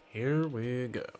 Here we go.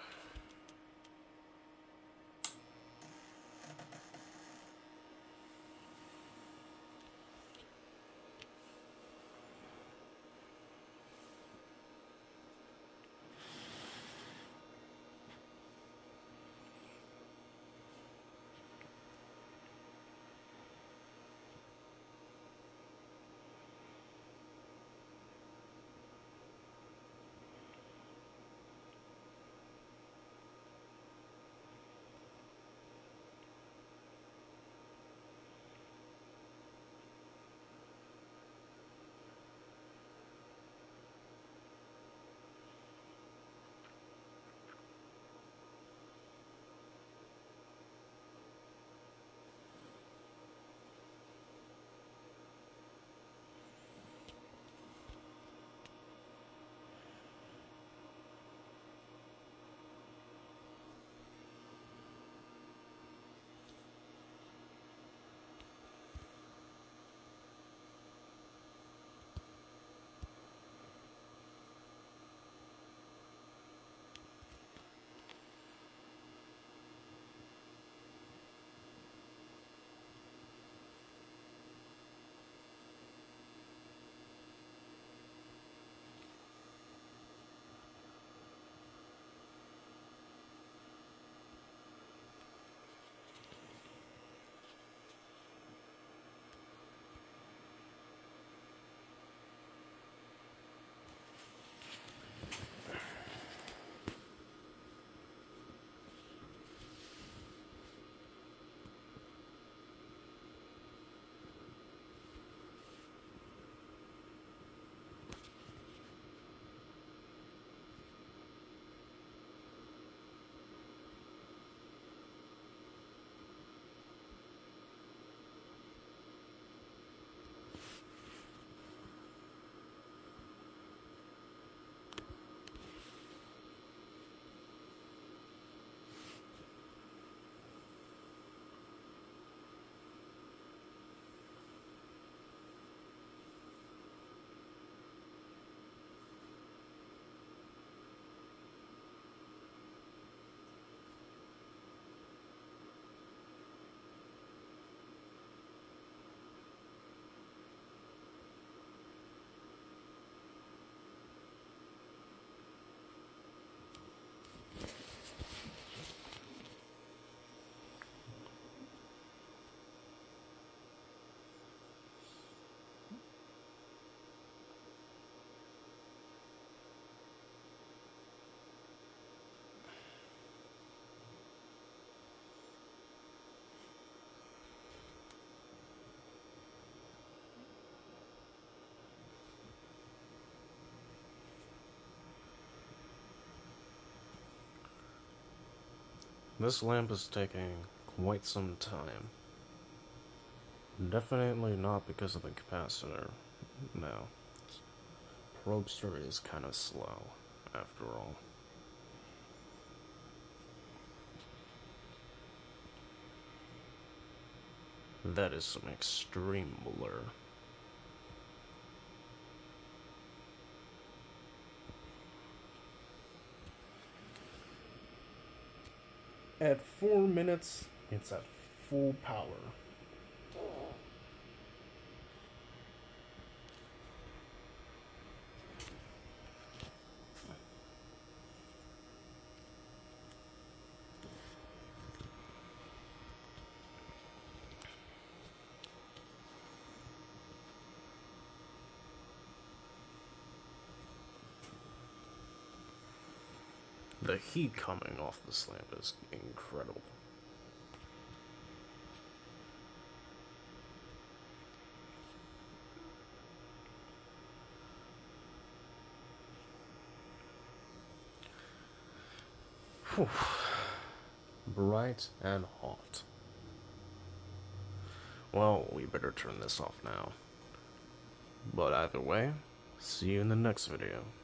This lamp is taking quite some time. Definitely not because of the capacitor. No. Probester is kind of slow, after all. That is some extreme blur. At 4 minutes, it's at full power. The heat coming off this lamp is incredible. Whew. Bright and hot. Well, we better turn this off now. But either way, see you in the next video.